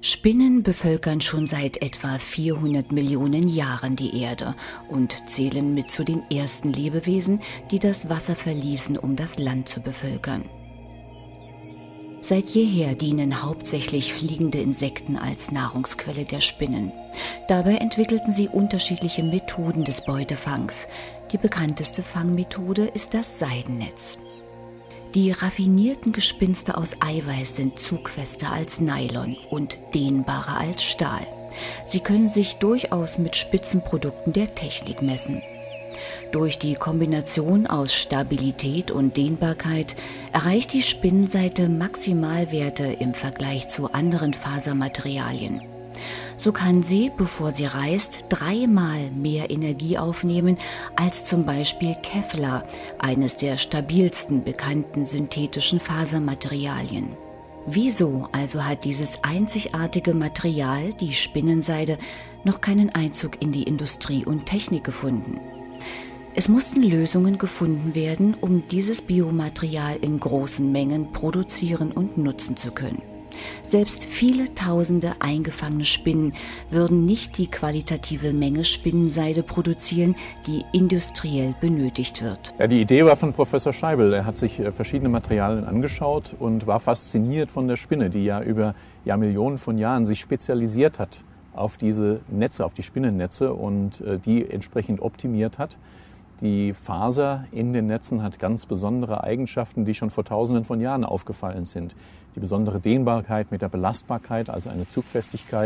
Spinnen bevölkern schon seit etwa 400 Millionen Jahren die Erde und zählen mit zu den ersten Lebewesen, die das Wasser verließen, um das Land zu bevölkern. Seit jeher dienen hauptsächlich fliegende Insekten als Nahrungsquelle der Spinnen. Dabei entwickelten sie unterschiedliche Methoden des Beutefangs. Die bekannteste Fangmethode ist das Seidennetz. Die raffinierten Gespinste aus Eiweiß sind zugfester als Nylon und dehnbarer als Stahl. Sie können sich durchaus mit Spitzenprodukten der Technik messen. Durch die Kombination aus Stabilität und Dehnbarkeit erreicht die Spinnenseide Maximalwerte im Vergleich zu anderen Fasermaterialien. So kann sie, bevor sie reißt, 3-mal mehr Energie aufnehmen als zum Beispiel Kevlar, eines der stabilsten bekannten synthetischen Fasermaterialien. Wieso also hat dieses einzigartige Material, die Spinnenseide, noch keinen Einzug in die Industrie und Technik gefunden? Es mussten Lösungen gefunden werden, um dieses Biomaterial in großen Mengen produzieren und nutzen zu können. Selbst viele tausende eingefangene Spinnen würden nicht die qualitative Menge Spinnenseide produzieren, die industriell benötigt wird. Ja, die Idee war von Professor Scheibel. Er hat sich verschiedene Materialien angeschaut und war fasziniert von der Spinne, die ja über Millionen von Jahren sich spezialisiert hat auf diese Netze, auf die Spinnennetze und die entsprechend optimiert hat. Die Faser in den Netzen hat ganz besondere Eigenschaften, die schon vor Tausenden von Jahren aufgefallen sind. Die besondere Dehnbarkeit mit der Belastbarkeit, also eine Zugfestigkeit.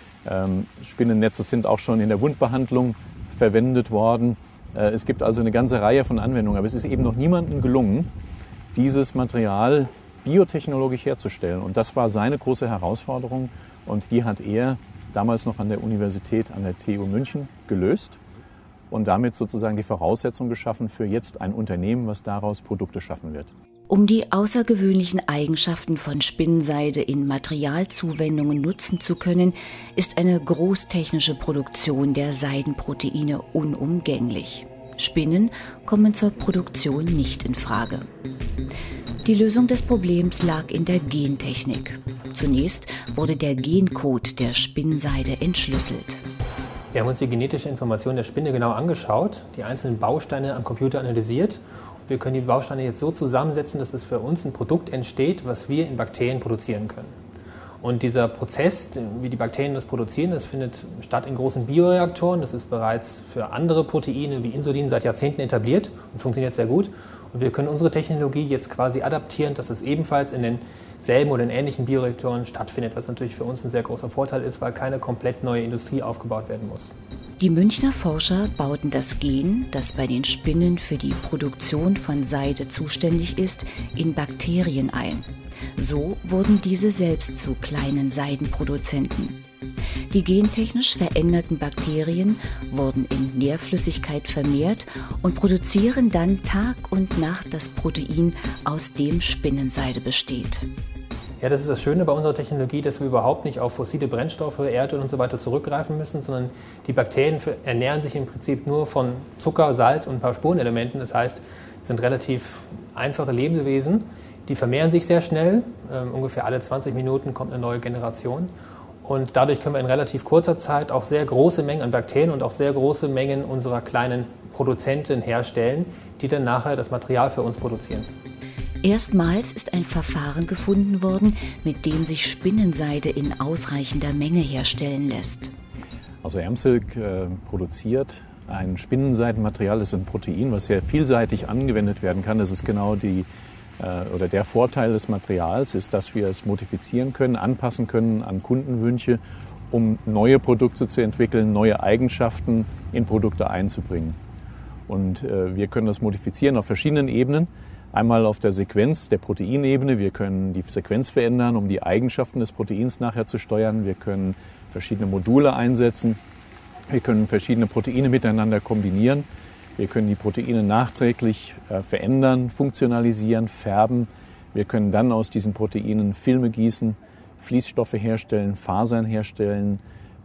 Spinnennetze sind auch schon in der Wundbehandlung verwendet worden. Es gibt also eine ganze Reihe von Anwendungen, aber es ist eben noch niemandem gelungen, dieses Material biotechnologisch herzustellen. Und das war seine große Herausforderung und die hat er damals noch an der Universität, an der TU München gelöst. Und damit sozusagen die Voraussetzung geschaffen für jetzt ein Unternehmen, was daraus Produkte schaffen wird. Um die außergewöhnlichen Eigenschaften von Spinnenseide in Materialzuwendungen nutzen zu können, ist eine großtechnische Produktion der Seidenproteine unumgänglich. Spinnen kommen zur Produktion nicht in Frage. Die Lösung des Problems lag in der Gentechnik. Zunächst wurde der Gencode der Spinnenseide entschlüsselt. Wir haben uns die genetische Information der Spinne genau angeschaut, die einzelnen Bausteine am Computer analysiert. Wir können die Bausteine jetzt so zusammensetzen, dass es für uns ein Produkt entsteht, was wir in Bakterien produzieren können. Und dieser Prozess, wie die Bakterien das produzieren, das findet statt in großen Bioreaktoren. Das ist bereits für andere Proteine wie Insulin seit Jahrzehnten etabliert und funktioniert sehr gut. Und wir können unsere Technologie jetzt quasi adaptieren, dass es ebenfalls in denselben oder in ähnlichen Bioreaktoren stattfindet, was natürlich für uns ein sehr großer Vorteil ist, weil keine komplett neue Industrie aufgebaut werden muss. Die Münchner Forscher bauten das Gen, das bei den Spinnen für die Produktion von Seide zuständig ist, in Bakterien ein. So wurden diese selbst zu kleinen Seidenproduzenten. Die gentechnisch veränderten Bakterien wurden in Nährflüssigkeit vermehrt und produzieren dann Tag und Nacht das Protein, aus dem Spinnenseide besteht. Ja, das ist das Schöne bei unserer Technologie, dass wir überhaupt nicht auf fossile Brennstoffe, Erdöl und so weiter zurückgreifen müssen, sondern die Bakterien ernähren sich im Prinzip nur von Zucker, Salz und ein paar Spurenelementen. Das heißt, es sind relativ einfache Lebewesen, die vermehren sich sehr schnell. Ungefähr alle 20 Minuten kommt eine neue Generation. Und dadurch können wir in relativ kurzer Zeit auch sehr große Mengen an Bakterien und auch sehr große Mengen unserer kleinen Produzenten herstellen, die dann nachher das Material für uns produzieren. Erstmals ist ein Verfahren gefunden worden, mit dem sich Spinnenseide in ausreichender Menge herstellen lässt. Also Amsilk produziert ein Spinnenseidenmaterial, das ist ein Protein, was sehr vielseitig angewendet werden kann. Das ist genau der Vorteil des Materials ist, dass wir es modifizieren können, anpassen können an Kundenwünsche, um neue Produkte zu entwickeln, neue Eigenschaften in Produkte einzubringen. Und wir können das modifizieren auf verschiedenen Ebenen. Einmal auf der Sequenz, der Proteinebene. Wir können die Sequenz verändern, um die Eigenschaften des Proteins nachher zu steuern. Wir können verschiedene Module einsetzen. Wir können verschiedene Proteine miteinander kombinieren. Wir können die Proteine nachträglich verändern, funktionalisieren, färben. Wir können dann aus diesen Proteinen Filme gießen, Fließstoffe herstellen, Fasern herstellen,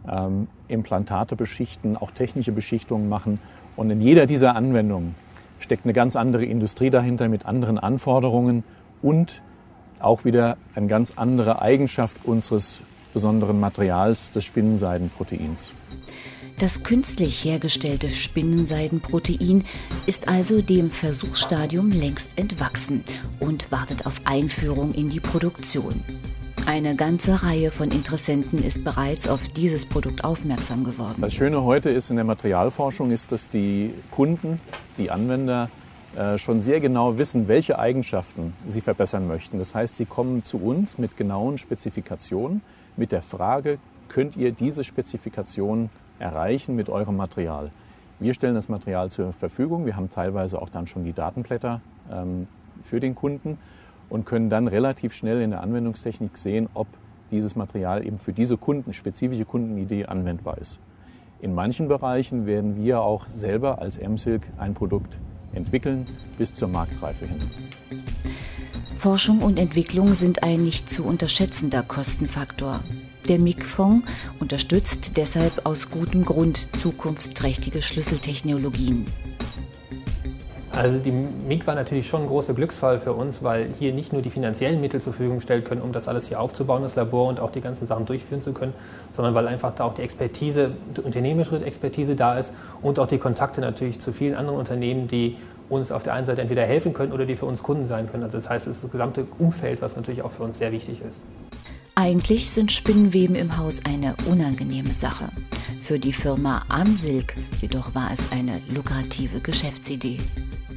Implantate beschichten, auch technische Beschichtungen machen. Und in jeder dieser Anwendungen steckt eine ganz andere Industrie dahinter mit anderen Anforderungen und auch wieder eine ganz andere Eigenschaft unseres besonderen Materials des Spinnenseidenproteins. Das künstlich hergestellte Spinnenseidenprotein ist also dem Versuchsstadium längst entwachsen und wartet auf Einführung in die Produktion. Eine ganze Reihe von Interessenten ist bereits auf dieses Produkt aufmerksam geworden. Das Schöne heute ist in der Materialforschung, ist, dass die Kunden, die Anwender schon sehr genau wissen, welche Eigenschaften sie verbessern möchten. Das heißt, sie kommen zu uns mit genauen Spezifikationen, mit der Frage, könnt ihr diese Spezifikation erreichen mit eurem Material? Wir stellen das Material zur Verfügung. Wir haben teilweise auch dann schon die Datenblätter für den Kunden und können dann relativ schnell in der Anwendungstechnik sehen, ob dieses Material eben für diese spezifische Kundenidee anwendbar ist. In manchen Bereichen werden wir auch selber als Emsilk ein Produkt entwickeln bis zur Marktreife hin. Forschung und Entwicklung sind ein nicht zu unterschätzender Kostenfaktor. Der MIG-Fonds unterstützt deshalb aus gutem Grund zukunftsträchtige Schlüsseltechnologien. Also die MIG war natürlich schon ein großer Glücksfall für uns, weil hier nicht nur die finanziellen Mittel zur Verfügung gestellt können, um das alles hier aufzubauen, das Labor, und auch die ganzen Sachen durchführen zu können, sondern weil einfach da auch die Expertise, die unternehmerische Expertise da ist und auch die Kontakte natürlich zu vielen anderen Unternehmen, die uns auf der einen Seite entweder helfen können oder die für uns Kunden sein können. Also das heißt, es ist das gesamte Umfeld, was natürlich auch für uns sehr wichtig ist. Eigentlich sind Spinnenweben im Haus eine unangenehme Sache. Für die Firma Amsilk jedoch war es eine lukrative Geschäftsidee.